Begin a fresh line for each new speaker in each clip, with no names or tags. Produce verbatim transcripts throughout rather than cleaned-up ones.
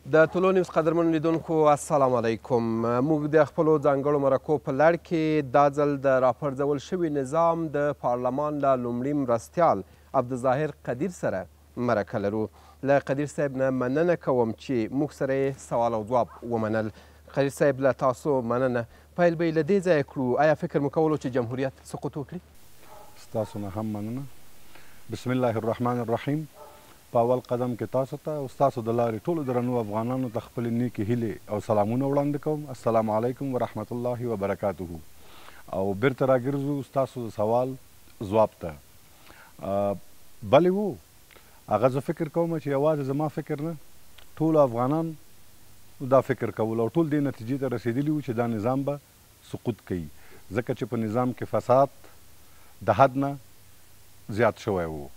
د ټولو نیوز قدرمنو لیدونکو السلام علیکم. موږ د خپلو ځانګړو مرکو په لړ کې دا ځل د راپرځول شوي نظام د پارلمان له لومړي مرستیال عبدالظاهر قدیر سره مرکه لرو. له قدیر صاحب نه مننه کوم چې موږ سره یې سوال او ځواب ومنل. قدیر صاحب له تاسو مننه. پیل به یې له دې ځایه کړو، آیا فکر مو کولو چې جمهوریت سقوط وکړي؟
ستاسو نه هم مننه. بسم الله الرحمن الرحیم. په اول قدم کې تاسو ته او ستاسو د لارې ټولو درنو افغانانو ته خپلې نیکې هیلې او سلامونه وړاندې کوم. السلام علیکم ورحمت الله وبرکاته. او بیرته راګرځو ستاسو د سوال ځواب ته. بلې وو هغه زه فکر کوم چې یوازې زما فکر نه، ټولو افغانان دا فکر کول او ټول دې نتیجې ته رسېدلي وو چې دا نظام به سقوط کوي، ځکه چې په نظام کې فساد د حد نه زیات شوی وو،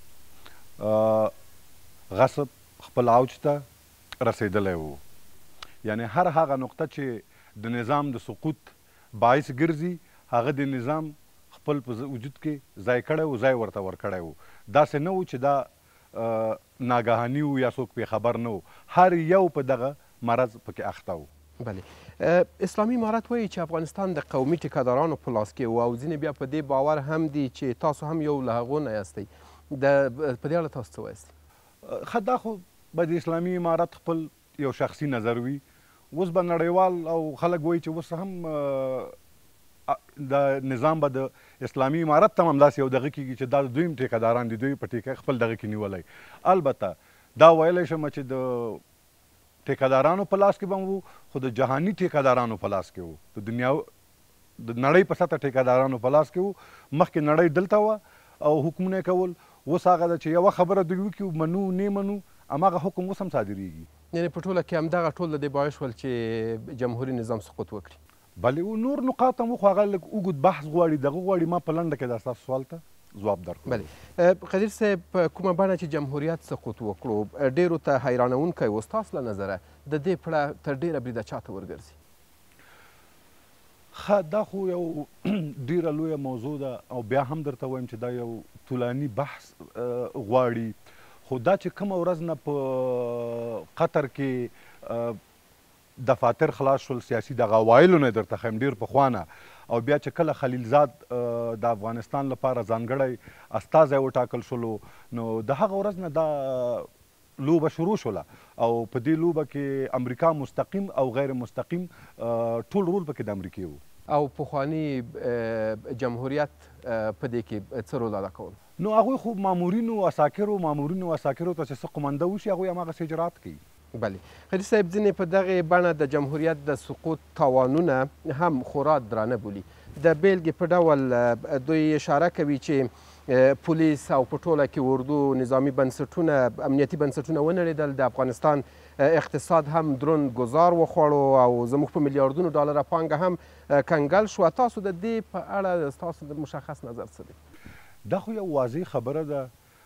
غصب خپل اوج ته رسېدلی وو. یعنی هر هغه نقطه چې د نظام د سقوط باعث ګرځي هغه د نظام خپل په وجود کې ځای کړی و، ځای ورته ورکړی و. داسې نه و چې دا ناګهاني و یا څوک پې خبر نه و، هر یو په دغه مرض پکې اخته و.
بلې اسلامي امارت وایي چې افغانستان د قومي ټیکهدارانو په لاس کې و او ځینې بیا په دې باور هم دي چې تاسو هم یو له هغو نه یاستئ. د په دې اړه تاسو څه وایاست؟
ښه دا خو به د اسلامي امارت خپل یو شخصي نظر وي. اوس به نړیوال او خلک وایي چې اوس هم د نظام به د اسلامي امارت ته هم همداسې یو دغه کېږي چې دا د دویم ټیکهداران دي، دوی په ټیکه خپل دغه کې نیولی. البته دا ویلی شم چې د ټیکهدارانو په لاس کې به هم وو، خو د جهاني ټیکهدارانو په لاس کې وو، د دنیا د نړۍ په سطح ټیکهدارانو په لاس کې وو. مخکې نړۍ دلته وه او حکمونه یې کول. اوس هغه ده چې یوه خبره دوی وکړي، منو نه منو، هماغه حکم اوس هم صادریږي.
یعنې په ټوله کې همدغه ټول د دې باعث شول چې جمهوري نظام سقوط وکړي.
بلې نور نقاط هم وو، خو هغه لږ اوږد بحث غواړي، دغه غواړي. ما په لنډه کې دا ستاسو سوال ته ځواب درکړم.
بلې قدیر صاحب، په کومه بڼه چې جمهوریت سقوط وکړو ډېرو ته حیرانونکی و. ستاسو له نظره د دې پړه تر ډېره بریده چا ته ورګرځي؟
ښه دا خو یو ډېره لویه موضوع ده او بیا هم درته وایم چې دا یو طولاني بحث غواړي. خو دا چې کومه ورځ نه په قطر کې دفاتر خلاص شول، سیاسي دغه عوایلو نه درته ښیم ډېر پخوانه، او بیا چې کله خلیلزاد د افغانستان لپاره ځانګړی استازی وټاکل شولو، نو د هغه ورځ نه دا لوبه شروع شوله او په دې لوبه کې امریکا مستقیم او غیر مستقیم ټول رول پکې د امریکې و.
او پخواني جمهوریت په دې کې څه رول ادا کول؟
نو هغوی خو مامورینو اساکرو مامورینو اساکرو ته چې څه قومنده وشي هغوی هماغسې اجرات کوي.
بلې قدیر صاحب، ځینې په دغې بڼه د جمهوریت د سقوط تاوانونه هم خورا درانه بولي. د بیلګې په ډول دوی اشاره کوي چې پولیس او په ټوله کې اردو نظامي بنسټونه امنیتي بنسټونه ونړېدل، د افغانستان اقتصاد هم دروند ګزار وخوړو او زموږ په میلیاردونو ډالره پانګه هم کنګل شوه. تاسو د دې په اړه ستاسو د مشخص نظر څه دی؟
دا خو یو واضح خبره ده.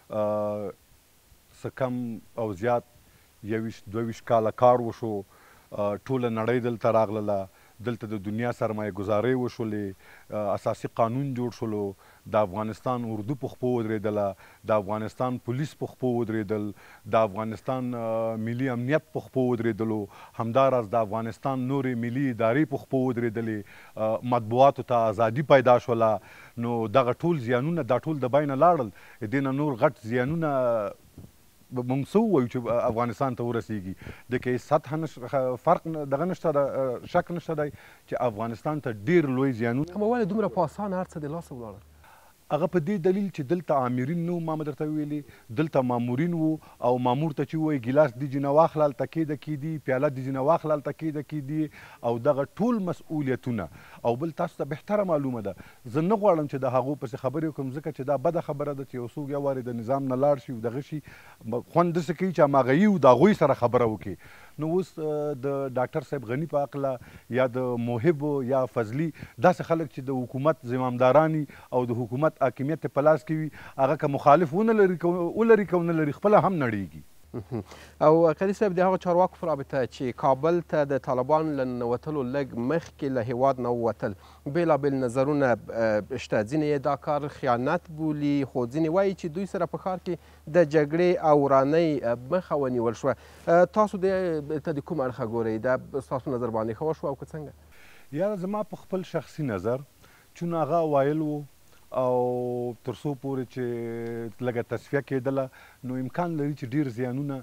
څه کم او زیات یویشت دوه ویشت کاله کار وشو، ټوله نړۍ دلته راغلله، دلته د دنیا سرمایه ګزارۍ وشولې، اساسي قانون جوړ شولو، د افغانستان اردو په خپو ودرېدله، د افغانستان پولیس په خپو ودرېدل، د افغانستان ملي امنیت په خپو ودرېدلو، همداراز د افغانستان نورې ملي ادارې په خپو ودرېدلې، مطبوعاتو ته ازادي پیدا شوله. نو دغه ټول زیانونه دا ټول د بینه لاړل. دې نه نور غټ زیانونه موږ څه ووایو چې افغانستان ته ورسیږي. د کې سطح فرق دغه نشته ده، شک نشته دی چې افغانستان ته ډېر لوی زیانونه.
اما ولې دومره په اسانه هر څه د لاسه ولاړل؟
هغه په دې دلیل چې دلته آمرین نه وو، ما مې درته ویلي، دلته مامورین وو او مامور ته چې ووایي ګیلاس دې ځینه واخله هلته کېده کېدي، پیاله دې ځینه واخله هلته کېده کېدي، او دغه ټول مسؤلیتونه. او بل تاسو ته بهتره معلومه ده، زه نه غواړم چې د هغو پسې خبرې وکړم، ځکه چې دا بده خبره ده چې یو څوک یو وارې د نظام نه لاړ شي او دغه شي خوند داسې کوي چې هماغه یي او د هغوی سره خبره وکړي. نو اوس د ډاکټر صاحب غني په هکله یا د موهب یا فضلي داسې خلک چې د حکومت زمامداران او د حکومت حاکمیت په لاس کې وي، هغه که مخالف ونه لري ولري که ونه لري خپله هم نړېږي.
او قدیر صاحب د هغو چارواکو په رابطه چې کابل ته د طالبان له ننوتلو لږ مخکې له هیواد نه ووتل بېلابېل نظرونه شته. ځینې یې دا کار خیانت بولي، خو ځینې وایي چې دوی سره په ښار کې د جګړې او ورانۍ مخه ونیول شوه. تاسو دې ته د کوم اړخه ګورئ؟ دا ستاسو نظر باندې ښه وشوه او که څنګه؟
یاره زما په خپل شخصي نظر چون هغه وایل و او تر څو پورې چې لږه تصفیه کېدله نو امکان لري چې ډېر زیانونه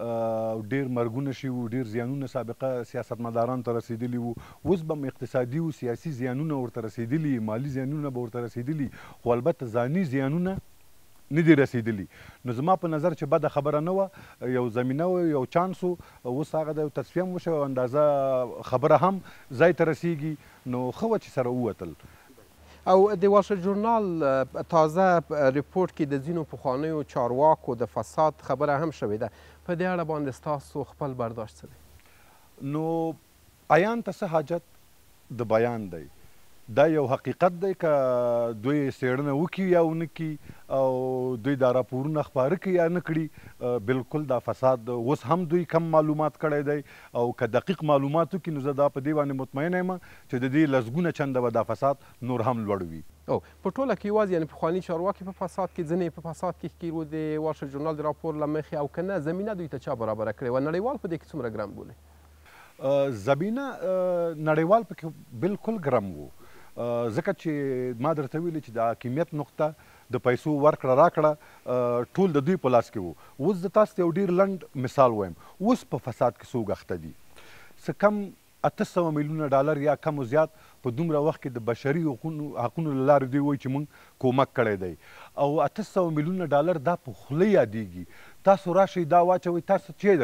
ډېر مرګونه شوي وو، ډېر زیانونه سابقه سیاستمدارانو ته رسېدلي وو. اوس به هم اقتصادي او سیاسي زیانونه ورته رسېدلي، مالي زیانونه به ورته رسېدلي، خو البته ځاني زیانونه نه دي رسېدلي. نو زما په نظر چې بده خبره نه وه، یو زمینه و، یو چانس و. اوس هغه د تصفیه هم وشوه، اندازه خبره هم ځای ته رسېږي، نو ښه وه چې سره ووتل.
او د واشر ژورنال تازه ریپورټ کې د ځینو پخوانیو چارواکو د فساد خبره هم شوې ده. په دې اړه باندې ستاسو خپل برداشت څه دی؟
نو عیان ته څه حاجت د بیان دی؟ دا یو حقیقت دی که دوی څېړنه وکړي یا ونه کړي او دوی دا راپورونه خپاره کړي یا نه کړي، بلکل دا فساد اوس هم دوی کم معلومات کړی دی او که دقیق معلومات وکړي نو زه دا په دې باندې مطمئنه یم چې د دې لسګونه چنده به دا فساد نور هم لوړ وي.
او په ټوله کې یوازې یعنې پخواني چارواکي په فساد کې، ځینې په فساد کې ښکېل وو د واشر ژورنال د راپور له مخې، او که نه زمینه دوی ته چا برابره کړې وه؟ نړیوال په دې کې څومره ګرم بولي؟
زمینه نړیوال پکې بلکل ګرم وو، ځکه چې ما درته ویلي چې د حاکمیت نقطه د پیسو ورکړه راکړه ټول د دوی په لاس کې وو. اوس زه تاسو ته یو ډېر لنډ مثال وایم. اوس په فساد کې څوک اخته دي؟ څه کم اته سوه میلیونه ډالر یا کم و زیات په دومره وخت کې د بشري حقونو حقونو له لارې دوی وایي چې موږ کومک کړی دی، او اته سوه میلیونه ډالر دا په خوله یادېږي. تاسو راشئ دا واچوئ، تاسو چې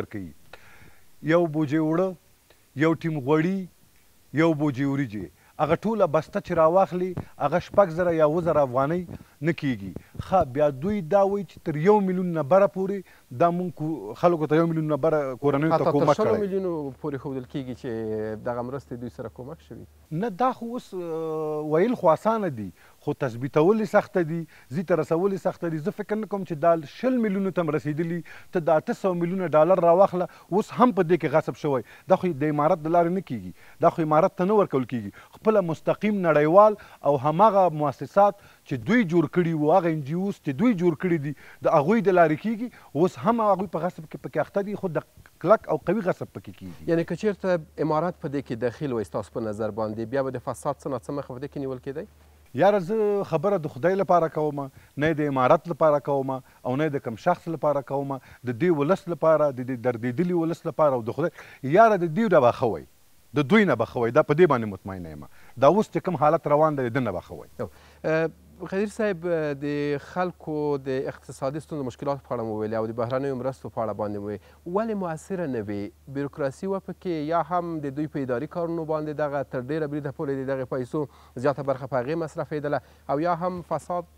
درکوي یو بوجۍ اوړه، یو ټیم غوړي، یو بوجۍ وریجې، هغه ټوله بسته چې راواخلي هغه شپږ زره یا اووه زره افغانۍ نه کېږي. ښه بیا دوی دا وایي چې تر یو میلیون نه بره پورې دا مونږ خلکو ته یو میلیون نه بره کورنیو ته کومک کړی.
حتی تر شلو میلیونو پورې ښودل کېږي چې دغه مرستې دوی سره کومک شوي.
نه دا خو اوس ویل خو اسانه دي، خو تثبیتول یې سخته دي، ځي ته رسول یې سخته دي. زه فکر نه کوم چې دا شل میلیونو ته م رسېدلي، ته د اته سوه میلیونه ډالر راواخله. اوس هم په دې کې غصب شوی. دا خو د امارت د لارې نه کېږي، دا خو امارت ته نه ورکول کېږي. خپله مستقیم نړیوال او هماغه مؤسسات چې دوی جوړ کړي وو، هغه ان جي اوس چې دوی جوړ کړي دي، د هغوی د لارې کېږي. اوس هم هغوی په غصب کې پکې اخته دي، خو د کلک او قوي غصب پکې کېږي.
یعنې که چېرته امارت په دې کې دخیل وی ستاسو په نظر باندې، بیا به د فساد څه ناڅه مخه په دې کې نیول کېدی؟
یاره زه خبره د خدای لپاره کوم، نه د امارت لپاره کوم او نه د کم شخص لپاره کوم، د دې ولس لپاره، د دې دردېدلي ولس لپاره او د خدای یاره د دوی نه به ښه وی، د دوی نه به ښه وی. دا په دې باندې مطمئنه یم. دا اوس چې کوم حالت روان دی د ده نه به ښه وی.
قدیر صاحب د خلکو د اقتصادي ستونزو مشکلاتو په اړه مو ویلې او د بهرنیو مرستو په اړه باندې مو ویلې، ولې مؤثره نه وي؟ بیروکراسي وه پکې، یا هم د دوی په اداري کارونو باندې دغه تر ډېره بریده پورې د دغې پیسو زیاته برخه په هغې مصرفېدله، او یا هم فساد؟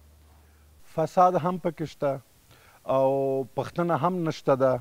فساد هم پکې شته او پښتنه هم نشته ده،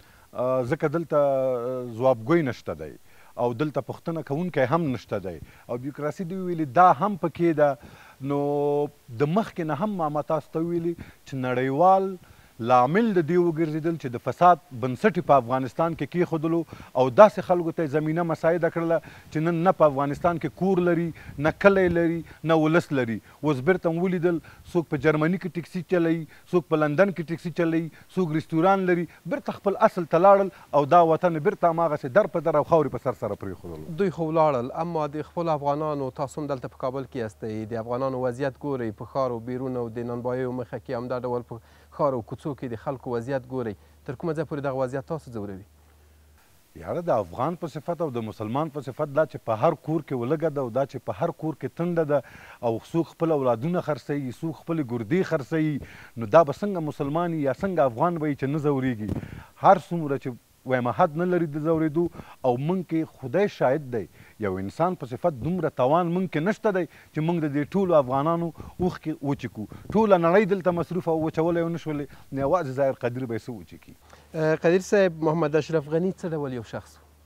ځکه دلته ځوابګوی نشته دی او دلته پوښتنه کوونکی هم نشته دی، او بیوکراسي دوی ویلي دا هم پکې ده. نو د مخکې نه هم ما تاسو ته ویلي چې نړیوال لامل د دې وګرځېدل چې د فساد بنسټ په افغانستان کې کېښودلو او داسې خلکو ته زمینه مساعده کړله چې نن نه په افغانستان کې کور لري، نه کلی لري، نه ولس لري. اوس بیرته م ولیدل څوک په جرمني کې ټکسي چلوي، څوک په لندن کې ټکسي چلوي، څوک رستوران لري، بیرته خپل اصل ته لاړل او دا وطن بیرته هماغسې در په در او خاورې په سر سره پرېښودلو.
دوی خو ولاړل، اما د خپلو افغانانو، تاسو هم دلته په کابل کې یاستئ، د افغانانو وضعیت ګورئ په ښار او بیرون او د نانباییو مخه کې همدا ډول په ښار او کوڅو کې د خلکو وضعیت ګورئ، تر کومه ځایه پورې دغه وضعیت تاسو ځوروي؟
یاره د افغان په صفت او د مسلمان په صفت دا چې په هر کور کې ولږه ده او دا چې په هر کور کې تنده ده او څوک خپل اولادونه خرڅوي، څوک خپلې ګردې خرڅوي، نو دا به څنګه مسلمان یا څنګه افغان به چې نه ځورېږي؟ هر څومره چې وایم حد نه لري د ځورېدو، او موږ کې خدای شاهد دی یو انسان په صفت دومره توان موږ کې نشته دی چې موږ د دې ټولو افغانانو اوښکې وچکو. ټوله نړۍ دلته مصروفه او وچولی ونه شولې، نو یوازې ظاهر قدیر به یې څه وچکي.
قدیر صاحب، محمد اشرف غني څه ډول یو شخص و؟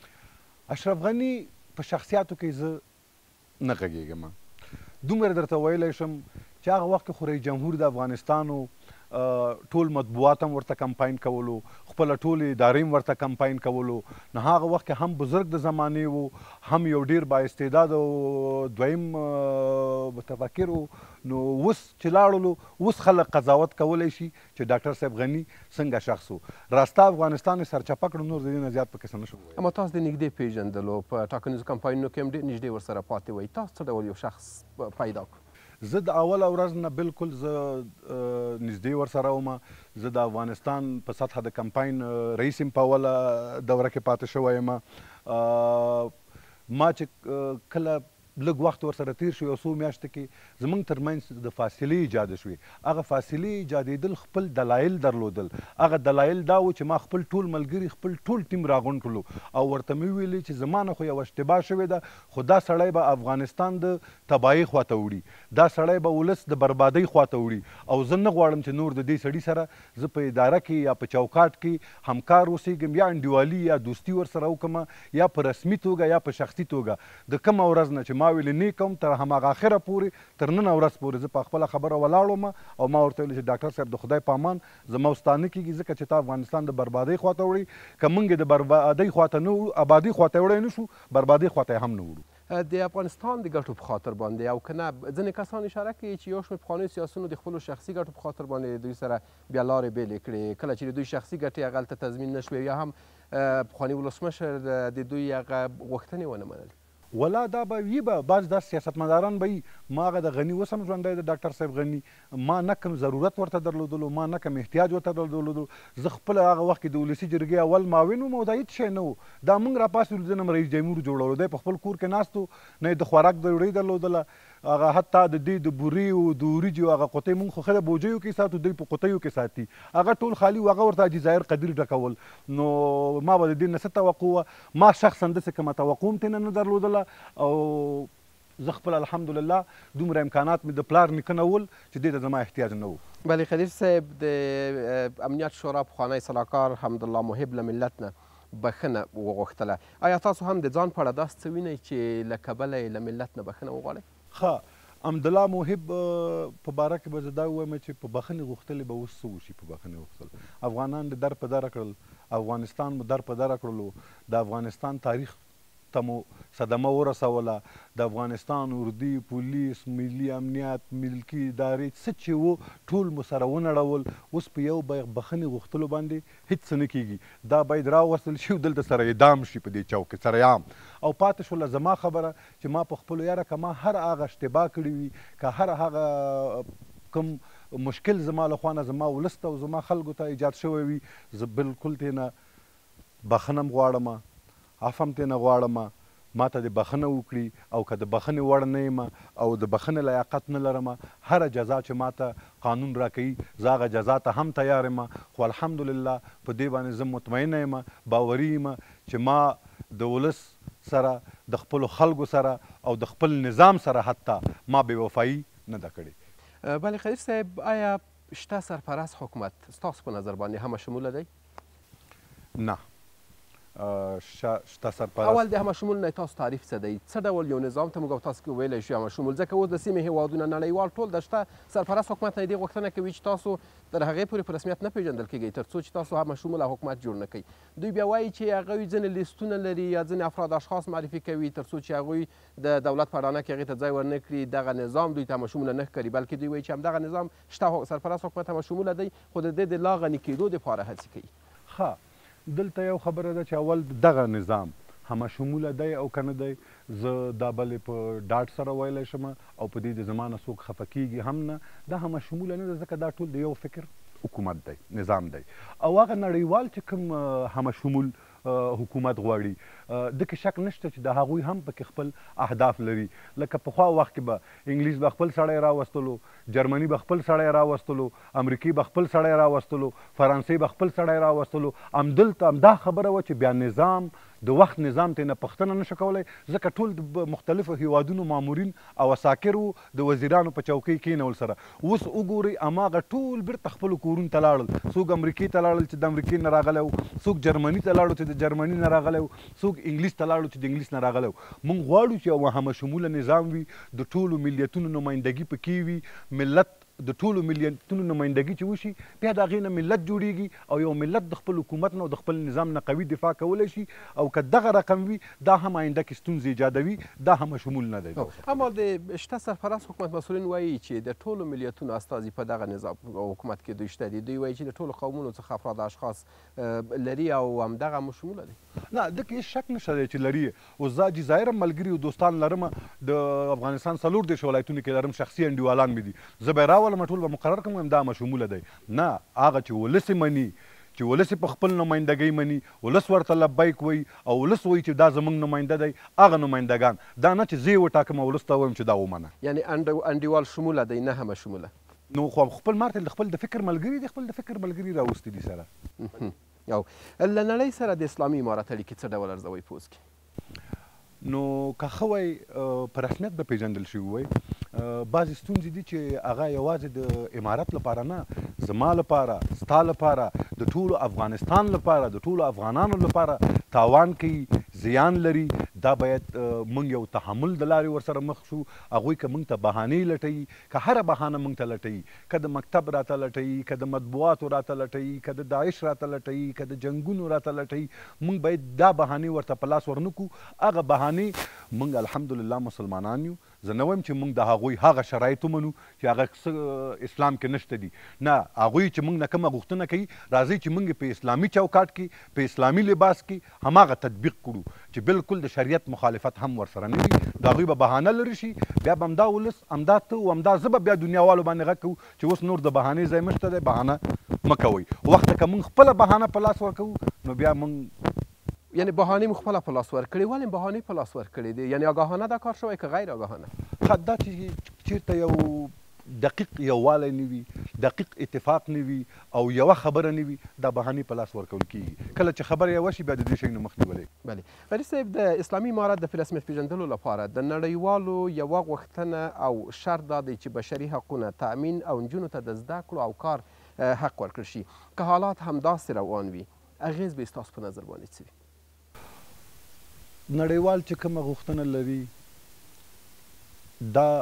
اشرف غني په شخصیاتو کې زه نه غږېږم. دومره درته ویلی شم چې هغه وخت کې خو رئیس جمهور د افغانستان و، ټول مطبوعات هم ورته کمپاین کولو، خپله ټولې ادارې هم ورته کمپاین کولو. نو هغه وخت کې هم بزرګ د زمانې و، هم یو ډېر بااستعداده او دویم متفکر و. نو اوس چې لاړلو، اوس خلک قضاوت کولی شي چې ډاکټر صاحب غني څنګه شخص و. راسته افغانستان یې سرچپه کړو، نور د دې نه زیات پکې څه نه شو ویلی.
اما تاسو د نږدې پېژندلو په ټاکنیزو کمپاینونو کې هم ډېر نږدې ورسره پاتې وئ، تاسو څه ډول یو شخص پیدا کړو؟
زه د اوله ورځ نه بالکل زه نږدې ورسره وم. زه د افغانستان په سطحه د کمپاین رئیس یم په اوله دوره کې پاتې شوی یم. ما چې کله لږ وخت ورسره تیر شو، یو څو میاشتې کې زموږ ترمنځ د فاصلې ایجاده شوې. هغه فاصلې ایجادېدل خپل دلایل درلودل. هغه دلایل دا و چې ما خپل ټول ملګري، خپل ټول ټیم راغونډ کړلو او ورته مې وویلې چې زما نه خو یوه اشتباه شوې ده، خو دا سړی به افغانستان د تباهۍ خواته وړي، دا سړی به ولس د بربادۍ خواته وړي او زه نه غواړم چې نور د دې سړي سره زه په اداره کې یا په چوکاټ کې همکار اوسېږم، یا انډیوالي یا دوستي ورسره وکړم، یا په رسمي توګه یا په شخصي توګه. د کومه ورځ نه چې ما ویلې نه کوم تر هماغه اخره پورې، تر نن ورځ پورې زه په خپله خبره ولاړ وم او ما ورته ویلې چې ډاکټر صاحب د خدای په امان زما او ستا نه کېږي، ځکه چې تا افغانستان د بربادۍ خواته وړي. که موږ یې د بربادۍ خواته نه وړو، ابادۍ خواته وړی نه شو، بربادۍ خواته یې هم نه وړو.
د افغانستان د ګټو په خاطر باندې او که نه ځینې کسان اشاره کوي چې یو شمېر پخوانیو سیاسیونو د خپلو شخصي ګټو په خاطر باندې دوی سره بیا لارې بېلې کړې، کله چې د دوی شخصي ګټې هغلته تضمین نه شوې، یا هم پخواني ولسمشر د دوی هغه غوښتنې ونه منلې.
ولا دا به وي، به بعض داسې سیاستمداران به وي. ما هغه د غني اوس هم ژوندی د ډاکټر صاحب غني، ما نه کوم ضرورت ورته درلودلو، ما نه کوم احتیاج ورته درلودلو. زه خپله هغه وخت کې د ولسي جرګې اول معاون وم او دا هېڅ شی نه و. دا موږ راپاڅېدلو، زه نه رئیس جمهور جوړولو، دی په خپل کور کې ناست و، نه یې د خوراک ډوډۍ درلودله. هغه حتی د دې د بورې او د وریجو هغه قطۍ موږ خو ښه د بوجیو کې ساتو، دوی په قطیو کې ساتي، هغه ټول خالي و. هغه ورته حاجي ظاهر قدیر ډکول. نو ما به د دې نه څه توقع وه؟ ما شخصا داسې کومه توقع هم ترېنه نه درلودله. او زه خپل الحمدلله دومره امکانات مې د پلار نیکه نه ول چې دې ته زما احتیاج نه و.
بلی خدیر صاحب، د امنیت شورا پخوانی سلاکار حمدالله محب له ملت نه بخښنه وغوښتله. آیا تاسو هم د ځان په اړه داسې څه وینئ چې له کبله یې له ملت نه بخښنه وغواړئ؟
ښه، حمدالله محب په باره کې به زه دا ووایم چې په بخښنې غوښتلې به اوس څه وشي. په بخښنې غوښتل افغانان د در په دره کړل، افغانستان مو در په دره کړلو، د افغانستان تاریخ ته مو صدمه ورسوله. د افغانستان اردي، پولیس، ملي امنیت، ملکي ادارې څه چې وو ټول مو سره ونړول. اوس په یو بخښنې غوښتلو باندې هېڅ څه نه کېږي. دا باید راوستل شي او دلته سره اعدام شي په دې چوک کې سره عام. او پاتې شوله زما خبره چې ما په خپلو یاره که ما هر هغه اشتباه کړې وي، که هر هغه کوم مشکل زما له خوا نه زما ولس ته او زما خلکو ته ایجاد شوی وي، زه بالکل ترېنه بخښنه هم غواړم، عفو هم ترېنه غواړم. ما ته د بخښنه وکړي او که د بخښنې وړ نه یم او د بخښنې لیاقت نه لرم، هره جزا چې ما ته قانون راکوي زه هغه جزا ته هم تیار یم. خو الحمدلله په دې باندې زه مطمئنه یم، باوري یم چې ما د ولس سره، د خپلو خلکو سره او د خپل نظام سره حتی ما بې وفایي نه ده کړې.
بلی خدیر صاحب، آیا شته سرپرست حکومت ستاسو په نظر باندې همه شموله دی؟
نه، شته سرپرست
اول د همه شمول نه تاسو تعریف څه دی؟ څه ډول یو نظام ته موږ تاسو کې ویلی شو همه شمول؟ ځکه اوس د سیمې هېوادونه نړیوال ټول د شته سرپرست حکومت نه دې غوښتنه کوي چې تاسو تر هغې پورې په رسمیت نه پېژندل کېږئ تر څو چې تاسو همه شموله حکومت جوړ نه کوي. دوی بیا وایي چې هغوی ځینې لیستونه لري یا ځینې افراد اشخاص معرفي کوي تر څو چې هغوی د دولت په اډانه کې هغې ته ځای ورنه کړي. دغه نظام دوی ته همه شموله نه ښکاري، بلکې دوی وایي چې همدغه نظام شته سرپرست حکومت همه شموله دی، خو د دې د لا غني کېدو دپاره هڅې کوي.
ښه، دلته یو خبره ده چې اول دغه نظام همه شموله دی او که نه دی، زه دا بلې په ډاډ سره ویلی شم او په دې د زما نه څوک خفه کېږي هم نه. دا همه شموله نه ده، ځکه دا ټول د یو فکر حکومت دی، نظام دی. او هغه نړیوال چې کوم همه شمول حکومت غواړي، دکې شک نشته چې د هغوی هم پکې خپل اهداف لري. لکه پخوا وخت کې به انګلیس به خپل سړی راوستلو، جرمني به خپل سړی راوستلو، امریکې به خپل سړی راوستلو، فرانسې به خپل سړی راوستلو. همدلته همدا خبره وه چې بیا نظام د وخت نظام ته نه پوښتنه نشه کولی، ځکه ټول د مختلفو هیوادونو مامورین او اساکر وو د وزیرانو په چوکۍ کېنول سره. اوس وګورئ هماغه ټول بیرته خپلو کورونو ته لاړل. څوک امریکې ته لاړل چې د امریکې نه راغلی و، څوک جرمني ته لاړو چې د جرمني نه راغلی و، څوک انګلیس ته لاړو چې د انګلیس نه راغلی و. موږ غواړو چې یو همه شموله نظام وي، د ټولو ملیتونو نمایندګي پکې وي، ملت د ټولو ملیتونو نمایندګي چې وشي بیا د هغې نه ملت جوړیږي او یو ملت د خپل حکومت نه او د خپل نظام نه قوي دفاع کولی شي او که دغه رقم وي دا هم آینده کې ستونزې ایجادوي دا هم شمول نه دی.
اما د شته سرپرست حکومت مسؤلین وایي چې د ټولو ملیتونو استازي په دغه نظام او حکومت کې دوی شته دي. دوی وایي چې د ټولو قومونو څخه افراد اشخاص لري او همدغه هم شموله دی.
نه دغه هېڅ شک نشته دی چې لري. اوس زه جزایر هم ملګري او دوستان لرم د افغانستان څلور دېرش ولایتونو کې لرم، شخصي انډیوالان مې دي. زه به یې راولم ټول به مقرر کړم وایم دا مشموله دی. نه هغه چې ولس یې مني، چې ولس په خپل نمایندګۍ مني، ولس ورته لبیک وایي او ولس وایي چې دا زموږ نماینده دی، هغه نمایندګان دا نه چې زه یې وټاکم او ولس ته ووایم چې دا ومنه.
یعنې انډیوال شموله دی نه هم شموله.
نو خو خپل مارته د خپل د فکر ملګري دي، خپل د فکر ملګري راوستي دي سره.
او له نړۍ سره د اسلامي امارت اړیکې څه ډول ارزوئ پوز کې؟
نو که ښه وای په رسمیت به پیژندل شوي وای. بعضې ستونزې دي چې هغه یوازې د امارت لپاره نه، زما لپاره، ستا لپاره، د ټولو افغانستان لپاره، د ټولو افغانانو لپاره تاوان کوي، زیان لري. دا باید موږ یو تحمل د لارې ورسره مخ شو. هغوی که موږ ته بهانې لټوي، که هره بهانه موږ ته لټوي، که د مکتب راته لټوي، که د مطبوعاتو راته لټوي، که د داعش راته لټوي، که د جنګونو راته لټوي، موږ باید دا بهانې ورته په لاس ورنه کړو. هغه بهانې موږ الحمدلله مسلمانان یو. زه نه وایم چې موږ د هغوی هغه شرایط ومنو چې هغه څه اسلام کې نشته دي. نه، هغوی چې موږ نه کومه غوښتنه کوي راځئ چې موږ په اسلامي چوکاټ کې، په اسلامي لباس کې هماغه تطبیق کړو چې بالکل د شریعت مخالفت هم ورسره نه وي. د هغوی به بهانه لرې شي، بیا به همدا ولس، همدا ته او همدا زه به بیا دنیاوالو باندې غږ کوو چې اوس نور د بهانې ځای مشته دی، بهانه مه کوئ. وخت که موږ خپله بهانه په لاس ورکوو نو بیا موږ
یعنی بهانې مو خپله په لاس ورکړې. ولې بهانې په لاس ورکړې دي؟ یعنې آګاهانه دا کار شوی که غیر آګاهانه؟
دا چې چېرته یو دقیق یووالی نه وي، دقیق اتفاق نه وي او یوه خبره نه وي، دا بهانې په لاس ورکول کېږي. کله چې خبره یوه شي بیا د دې شی نه مخ نیولی.
بلې غریب صاحب، د اسلامي امارت د رسمیت پېژندلو لپاره د نړیوالو یوه غوښتنه او شرط دا دی چې بشري حقونه تأمین او نجونو ته د زده کړو او کار حق ورکړل شي. که حالات همداسې روان وي، اغېز به ستاسو په نظر باندې څه وي؟
نړیوال چې کومه غوښتنه لري دا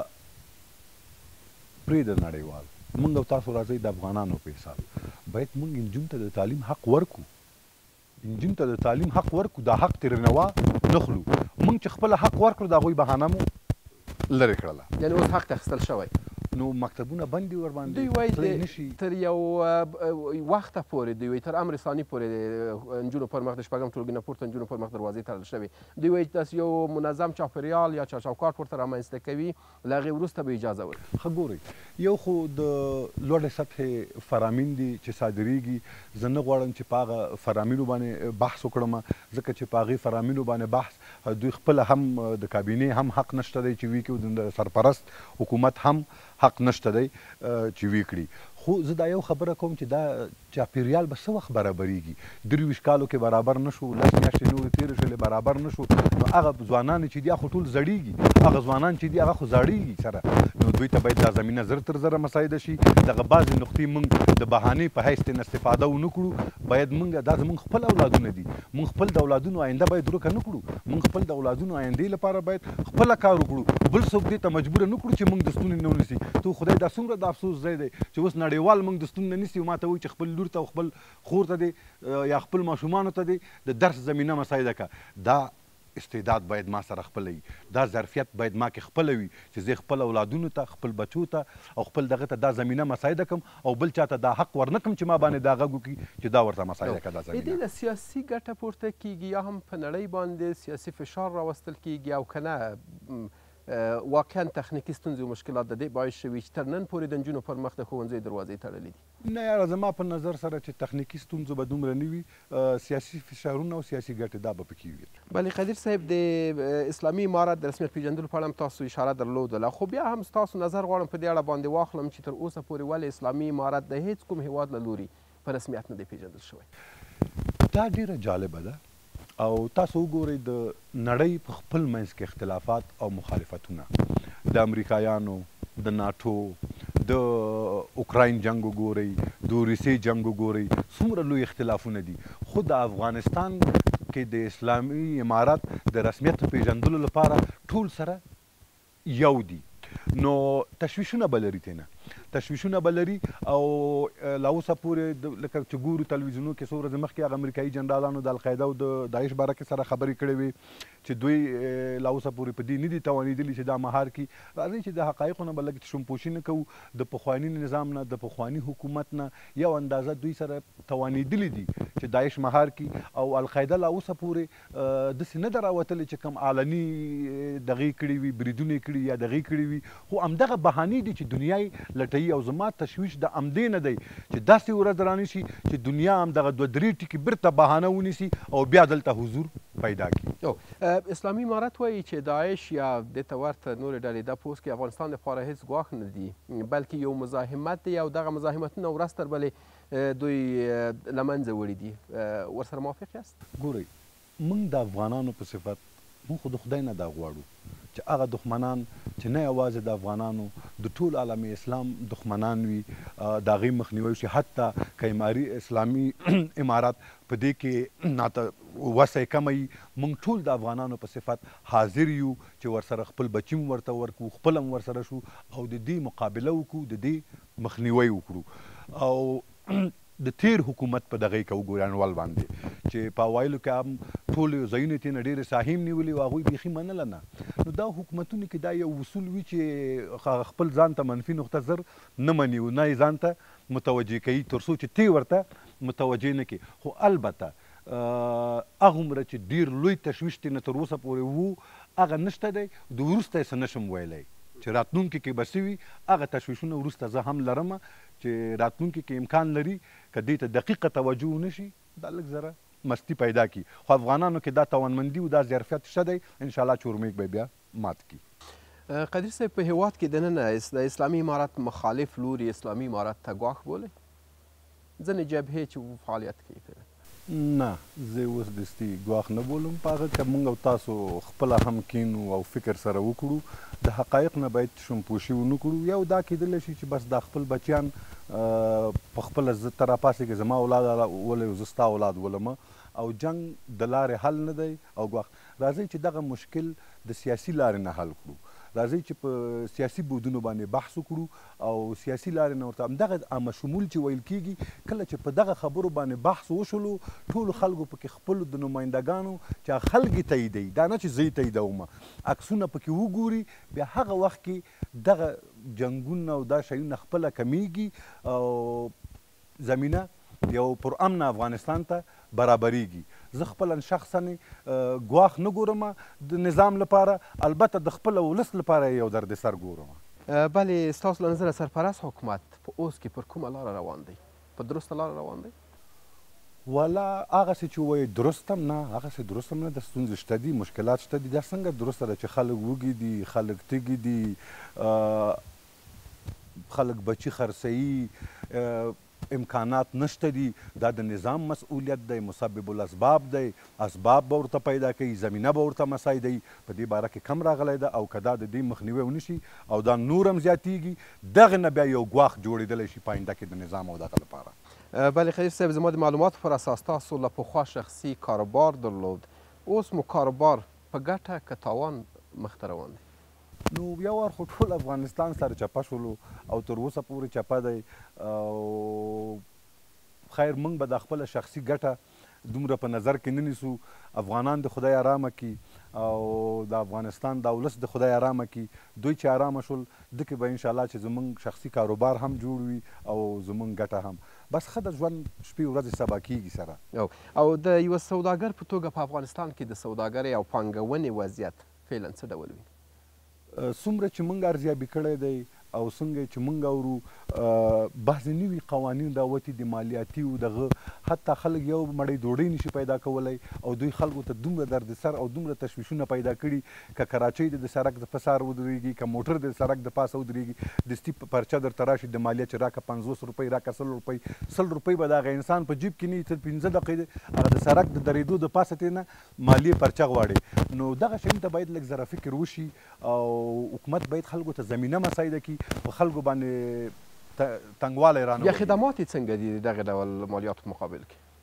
پرېږده. نړیوال موږ او تاسو راځئ د افغانانو په حساب باید موږ نجونو ته د تعلیم حق ورکړو. نجونو ته د تعلیم حق ورکړو، دا حق ترې روا نه خلو. موږ چې خپله حق ورکړو د هغوی بهانه مو لرې کړله.
یعنې اوس حق اخیستل شوی
نو مکتبونه بند دي ورباندې.
دوی وایي تر یو وخته پورې، دوی وایي تر امر ثاني پورې نجونو پر مخ د شپږم ټولګي نه پورته نجونو پر مخ دروازې تړل شوې. دوی وایي داسې یو منظم چاپېریال یا چوکاټ ورته رامنځته کوي، له هغې وروسته به اجازه ورکړي.
ښه ګورئ، یو خو د لوړې سطحې فرامین دي چې صادریږي. زه نه غواړم چې په هغه فرامینو باندې بحث وکړم، ځکه چې په هغې فرامینو باندې بحث دوی خپله هم د کابینې هم حق نشته دی چې وی کړي، د سرپرست حکومت هم حق نشته دی چې وی کړي. خو زه دا یو خبره کوم چې دا چاپېریال به څه وخت برابریږي؟ درویشت کالو کې برابر نه شو، لس میاشتې نورې تېرې شولې برابر نه شو، نو هغه ځوانان چې دي هغه خو ټول زړېږي، هغه ځوانان چې دي هغه خو زاړېږي سره. نو دوی ته باید دا زمینه زر تر زره مساعده شي. دغه بعضې نقطې موږ د بهانې په حیث ترېنه استفاده ونه کړو. باید موږ دا زموږ خپل اولادونه دي، موږ خپل د اولادونو آینده باید ورکه نه کړو. موږ خپل د اولادونو آیندې لپاره باید خپله کار وکړو، بل څوک دې ته مجبوره نه کړو چې موږ د ستونې نه ونیسي. تو خدای دا څومره د افسوس ځای دی چې اوس نړیوال موږ د ستونې نه نیسي او ما ته وایي چې خپل لور ته او خپل خور ته دې یا خپل ماشومانو ته دې د درس زمینه مساعده کړه. دا استعداد باید ما سره خپله وي، دا ظرفیت باید ما کې خپله وي چې زه خپل اولادونو ته، خپل بچو ته او خپل دغه ته دا زمینه مساعده کړم او بل چاته دا حق ورنه کړم چې ما باندې دا غږ وکړي چې دا ورته مساعده کړه. دا زمینه
دې له سیاسي ګټه پورته کېږي یا هم په نړۍ باندې سیاسي فشار راوستل کېږي او که نه واقعا تخنیکي ستونزې او مشکلات د دې باعث شوي چې تر نن پورې د نجونو پر مخ د ښوونځیو دروازې تړلې دي؟
نه یاره، زما په نظر سره چې تخنیکي ستونزو به دومره نه وي، سیاسي فشارونه او سیاسي ګټې دا به پکې وي.
بلې قدیر صاحب، د اسلامي امارت د رسمیت پېژندلو په اړه هم تاسو اشاره درلودله، خو بیا هم ستاسو نظر غواړم په دې اړه باندې واخلم چې تر اوسه پورې ولې اسلامي امارت د هیڅ کوم هیواد له لوري په رسمیت نه دی پېژندل شوی؟
دا ډېره جالبه ده او تاسو وګورئ د نړۍ په خپل منځ کې اختلافات او مخالفتونه، د امریکایانو، د ناټو، د اوکراین جنګ وګورئ، د روسیې جنګ وګورئ، څومره لوی اختلافونه دي. خو د افغانستان کې د اسلامي امارت د رسمیت پېژندلو لپاره ټول سره یو دي. نو تشویشونه به لري تېنه، تشویشونه به لري او لا اوسه پورې لکه چې ګورو تلویزیونو کې څو ورځې مخکې هغه امریکایي جنرالانو د القاعده او د داعش باره کې سره خبرې کړې وې چې دوی لا اوسه پورې په دې نه دي توانېدلي چې دا مهار کړي. راځئ چې د حقایقو نه به لږ شمپوشي نه کوو. د پخواني نظام نه د پخواني حکومت نه یو اندازه دوی سره توانېدلي دي چې داعش مهار کړي او القاعده لا اوسه پورې داسې نه ده راوتلې چې کوم علني دغې کړي وي بریدونه یې کړي یا دغې کړي وي، خو همدغه بهانې دي چې دنیا یې لټوي. او زما تشویش د همدې نه دی چې داسې ورځ رانشي چې دنیا همدغه دوه درې ټکي بیرته بهانه ونیسي او بیا دلته حضور پیدا کړي.
اسلامي امارت وایي چې داعش یا دې ته ورته نورې ډلې دا په اوس کې افغانستان لپاره هېڅ ګواښ نه دي بلکې یو مزاحمت دی او دغه مزاحمتونه ورځ تر بلې دوی له منځه وړي دي. ورسره موافق یاست؟
ګورئ موږ د افغانانو په صفت موږ خو د خدای نه دا غواړو چې هغه دښمنان چې نه یوازې د افغانانو د ټول عالم اسلام دښمنان وي د هغې مخنیوی وشي. حتی که اماري اسلامي امارات په دې کې ناته وسه یې کمه وي موږ ټول د افغانانو په صفت حاضر یو چې ورسره خپل بچي هم ورته ورکړو خپل هم ورسره شو او د دې مقابله وکړو د دې مخنیوی وکړو. او د تیر حکومت په دغه کې وګورئ انوال باندې چې په اوایلو کې هم ټول ځایونه ترې نه ډېرې ساحې هم نیولې وو هغوی بیخي منله نه. نو دا حکومتونو کې دا یو اصول وي چې خپل ځان ته منفي نقطه زر نه مني او نه یې ځان ته متوجه کوي تر څو چې تی ورته متوجه نه کړي. خو البته هغومره چې ډېر لوی تشویش ترې تر اوسه پورې وو هغه نشته دی. د وروسته یې څه نشم ویلی چې راتلونکي کې به څه وي هغه تشویشونه وروسته زه هم لرم چې راتلونکي کې امکان لري که دې ته دقیقه توجه ونه شي دا لږ ذره مستی پیدا کړي. خو افغانانو کې دا توانمندي او دا ظرفیت شته دی انشاءالله چې اورمیک به بیا مات کړي.
قدیر صاحب په هیواد کې دننه د اسلامي امارت مخالف لوري اسلامي امارت ته ګواښ بولي؟ ځینې جبهې چې فعالیت کوي پرې
نه زه اوس دستي ګواښ نه بولم په هغه که موږ او تاسو خپله هم کینو او فکر سره وکړو د حقایق نه باید شمپوشي ونه کړو. یو دا کیدلی شي چې بس دا خپل بچیان په خپله زه ته راپاسېږې زما اولاد ولې زه ستا اولاد ولمه او جنګ د لارې حل نه دی او ګواښ. راځئ چې دغه مشکل د سیاسي لارې نه حل کړو. راځئ چې په سیاسي بودونو باندې بحث وکړو او سیاسي لارې نه ورته همدغه عامه شمول چې ویل کېږي کله چې په دغه خبرو باندې بحث وشولو ټولو خلکو پکې خپلو د نمایندګانو چې خلک یې تاییدوي دا نه چې زه یې تاییدومه عکسونه پکې وګوري بیا هغه وخت کې دغه جنګونه او دا شیونه خپله کمیږي او زمینه یو پرامن افغانستان ته برابریږي. زه خپلا شخصا ګواښ نه ګورم د نظام لپاره البته د خپل ولس لپاره یو درد سر ګورم.
بلې ستاسو له نظره سرپرست حکومت په اوس کې پر کومه لاره روان دی؟ په درسته لاره روان دی؟
والا هغسې چې ووایي درست هم نه هغسې درست هم نه د ستونزې شته دي مشکلات شته دي. دا څنګه درسته ده چې خلک وږي دي خلک تږي دي خلک بچي خرڅوي امکانات نشته دي. دا د نظام مسؤلیت دی مسبب الاسباب دی اسباب به ورته پیدا کوي زمینه به ورته مساعد دی په دې باره کې کم راغلی ده او که دا د دې مخنیوی ونشي او دا نور هم زیاتیږي دغه نه بیا یو ګواښ جوړېدلی شي په آینده کې د نظام او دغه لپاره.
بلې خدیر صاحب زما د معلوماتو پر اساس تاسو له پخوا شخصي کاروبار درلود اوس مو کاروبار په ګټه که تاوان مخته روان دی؟
نو یو وار خو ټول افغانستان سره چپه شولو او تر اوسه پورې چپه دی او خیر موږ به د خپله شخصي ګټه دومره په نظر کې نه نیسو. افغانان د خدای ارامه کړي او د افغانستان د ولس د خدای ارامه کړي دوی چې ارامه شول دکې به انشاءالله چې زموږ شخصي کاروبار هم جوړ وي او زموږ ګټه هم بس ښه د ژوند شپې ورځې سبا کېږي سره.
او د یوه سوداګر په توګه په افغانستان کې د سوداګرۍ او پانګونې وضعیت فعلا څه ډول وي؟
څومره چې موږ ارزیابي کړی دی او څنګه چې موږ اورو بعضې نوي قوانین راوتي د مالیاتي او دغه حتی خلک یو مړۍ ډوډۍ نشي پیدا کولی او دوی خلکو ته دومره درد سر او دومره تشویشونه پیدا کړي که کراچۍ د سړک د پسار ودرېږي که موټر د سړک د پاسه ودرېږي دستي پرچه درته راشي د مالیه چې راکه پنځوس روپۍ راکه سل روپۍ سل روپۍ به د هغه انسان په جیب کې نه وي تر پنځه دقیقې هغه د سړک د درېدو د پاسه ترې نه مالیې پرچه غواړي. نو دغه شیانو ته باید لږ ذره فکر وشي او حکومت باید خلکو ته زمینه مساعده کړي په خلکو باندې تنګوالی رانه
یا خدمات یې څنګه دي دغه ډول مالیاتو په مقابل کې؟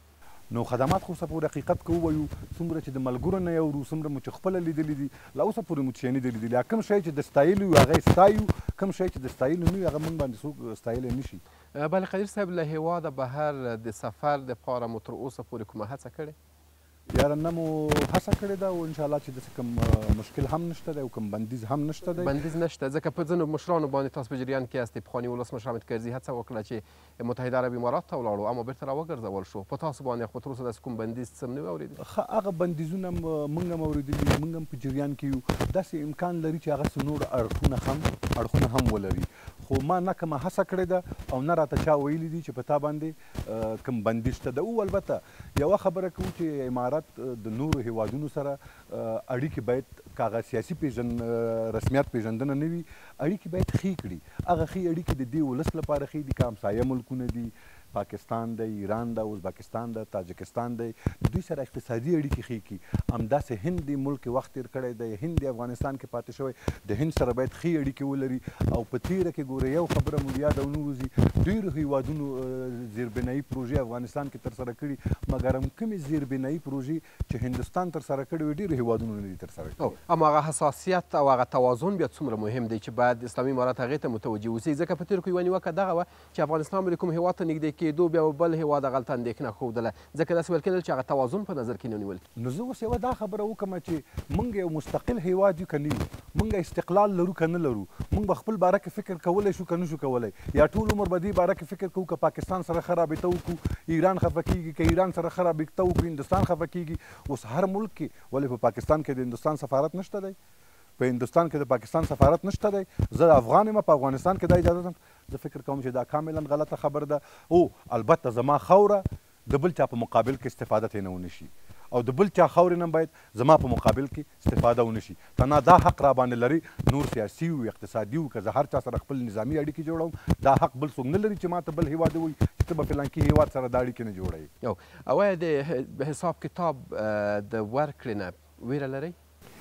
نو خدمات خو اوسه پورې حقیقت که ووایو څومره چې د ملګرو نه یې اورو څومره مو چې خپله لیدلي دي لا اوسه پورې مو څه نه دي لیدلي کوم شی چې د ستایلو وي هغه یې ستایو کوم شی چې د ستایلو نه وي هغه موږ باندې څوک ستایلی نه شي.
بله قدیر صاحب له هېواده بهر د سفر دپاره مو تر اوسه پورې کومه هڅه کړې؟
یاره نه مو هڅه کړې ده او انشاءالله چې داسې کوم مشکل هم نشته دی او کوم بندیز هم نشته دی.
بندیز نشته ځکه په ځینو مشرانو باندې تاسو په جریان کې یاستئ. پخواني ولسمشر حامد کرزي هڅه وکړه چې متحده عرب امارات ته ولاړو اما بیرته راوګرځول شو. په تاسو باندې خو تر اوسه داسې کوم بندیز څه نه وي اورېدلي؟
ښه هغه بندیزونه موږ هم اورېدلي موږ هم په جریان کې یو. داسې امکان لري چې هغه څه نور اړخونه هم اړخونه هم ولري خو ما نه کومه هڅه کړې ده او نه راته چا ویلي دي چې په تا باندې کوم بندیز شته ده. او البته یوه خبره کوو چې امارات د نورو هیوادونو سره اړیکې باید که هغه سیاسي پیژن رسمیت پیژندنه نه وي اړیکې باید ښې کړي. هغه ښې اړیکې د دې ولس لپاره ښې دي که همسایه ملکونه دي پاکستان دی ایران ده ازبکستان ده تاجکستان دی دوی سره اقتصادي اړیکې ښې کړي. همداسې هند دې ملک وخت تېر کړی دی هند افغانستان کې پاتې شوی د هند سره باید ښې اړیکې ولري. او په تېره کې ګوره یو خبره مو یاد او نه وځي ډېرو هیوادونو زیربنایي پروژې افغانستان کې ترسره کړي مګر هم کومې زیربنایي پروژې چې هندوستان ترسره کړې وي ډېرو هیوادونو نه دي ترسره کړي.
اما هغه حساسیت او هغه توازن بیا څومره مهم دی چې باید اسلامي امارات هغې ته متوجه اوسي ځکه په تېرو کې یوه نیوکه دغه وه چې افغانستان به د کوم هېواد ته نږدې کېدو بیا بل هېواد هغلته اندېښنه ښودله ځکه داسې ویل کېدل چې هغه توازن په نظر کې نه نیول.
نو زه اوس یوه دا خبره وکړم چې موږ یو مستقل هېواد یو که نه یو موږ استقلال لرو که نه لرو موږ به خپل باره کې فکر کولی شو که نه شو کولی یا ټول عمر به دې باره کې فکر کوو که پاکستان سره ښه رابطه وکړو ایران خفه کېږي که ایران سره ښه رابطه وکړو هندوستان خفه کېږي. اوس هر ملک کې ولې په پاکستان کې د هندوستان سفارت نشته دی په هندوستان کې د پاکستان سفارت نشته دی. زه افغان یم په افغانستان کې دا اجازه ده زه فکر کوم چې دا کاملا غلطه خبره ده. او البته زما خوره د بل چا په مقابل کې استفاده ترېنه ونه شي او د بل چا خاورې نه باید زما په مقابل کې استفاده ونه شي. تنا دا حق را باندې لري نور سیاسي او اقتصادي او که زه هر چا سره خپل نظامي اړیکې جوړوم دا حق بل څوک نه لري چې ما ته بل هېواد ووایي چې ته به فلانکي هېواد سره دا اړیکې نه جوړوي.
او آیا د حساب کتاب د ورکړې نه ویره لرئ؟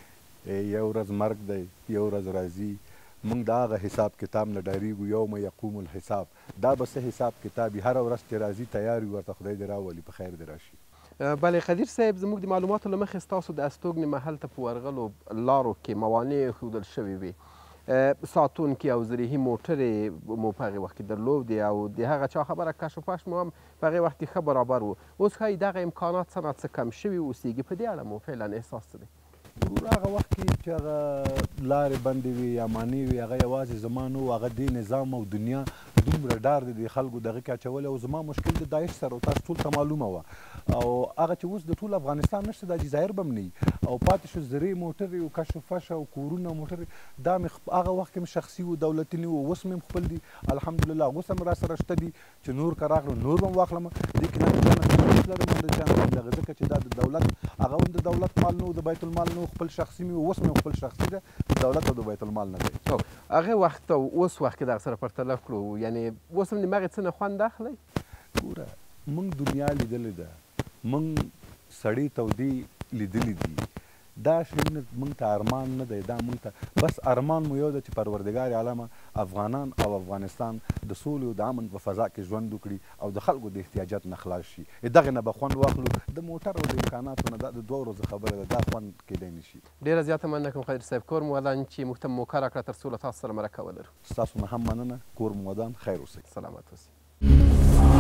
یو ورځ مرګ دی یو ورځ راځي موږ د هغه حساب کتاب نه ډارېږو یوم یقوم الحساب دا به څه حساب کتاب وي هره ورځ چې راځي تیار وي ورته خدای دې راولي په خیر دې راشي.
بله قدیر صاحب زموږ د معلوماتو له مخې ستاسو د استوګنې محل ته په ورغلو لارو کې موانع ښودل شوې وي ساتونکي او زرهي موټرې مو په هغې وخت کې درلودې او د هغه چا خبره کش و پش مو هم په هغې وخت کې ښه برابر و. اوس ښایي دغه امکانات څه نه څه کم شوي اوسېږي په دې اړه مو فعلا احساس څه دی؟
هغه وخت کې چې هغه لارې بندې وي یا مانع وي هغه یوازې زما نه و هغه دې نظام او دنیا دومره ډار دی د خلکو دغه کې اچولی او زما مشکل د داعش سره او تاسو ټول ته معلومه وه او هغه چې اوس د ټول افغانستان نشته دا جزایر به هم نه او پاتې شو زرې موټرې او کش و فش او کورونه موټرې دا مې هغه وخت کې مې شخصي و دولتي نه و اوس مې خپل دي الحمدلله اوس هم را سره شته دي چې نور که راغلو نور به م واخلم دې کې نه چا لرم د چا نه دغه ځکه چې دا د دولت هغه هم د دولت مال نه و د بیت المال نه و خپل شخصي مې اوس مې خپل شخصي ده د دولت او د بیت المال نه دی.
هغې وخت او اوس وخت کې دغه سره پرتله کړو یعنې اوس هم د همغې څه نه خوند اخلئ؟
ګوره موږ دنیا لیدلې ده موږ سړې تودې لیدلې دي دا شیونه موږ ته ارمان نه دی دا موږ ته بس ارمان مو یو ده چې پروردګار عالمه افغانان او افغانستان د سولې او د امن په فضا کې ژوند وکړي او د خلکو د احتیاجات نه خلاص شي. دغې نه به خوند واخلو د موټر او د امکاناتو نه دا د دوه ورځو خبره ده دا خوند کیدی نه شي.
ډېره زیاته مننه کوم قدیر صاحب کور مو ودان چې موږ ته موقع راکړه تر څو له تاسو سره مرکه ولرو.
ستاسو نه هم مننه کور مو ودان خیر اوسئ.
سلامت اوسئ.